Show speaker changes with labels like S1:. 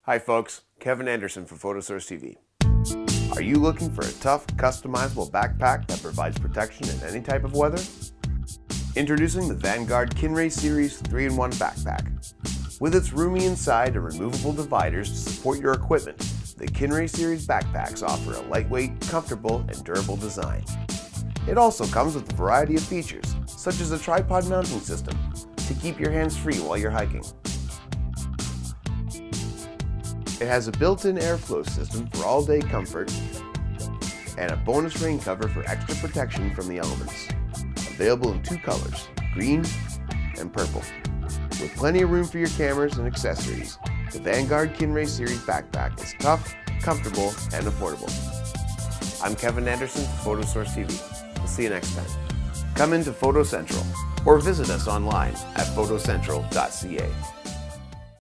S1: Hi folks, Kevin Anderson for PhotoSource TV. Are you looking for a tough, customizable backpack that provides protection in any type of weather? Introducing the Vanguard Kinray Series 3-in-1 Backpack. With its roomy inside and removable dividers to support your equipment, the Kinray Series backpacks offer a lightweight, comfortable, and durable design. It also comes with a variety of features, such as a tripod mounting system to keep your hands free while you're hiking. It has a built-in airflow system for all-day comfort and a bonus rain cover for extra protection from the elements. Available in two colors, green and purple. With plenty of room for your cameras and accessories, the Vanguard Kinray Series backpack is tough, comfortable, and affordable. I'm Kevin Anderson for PhotoSource TV. We'll see you next time. Come into Photo Central or visit us online at photocentral.ca.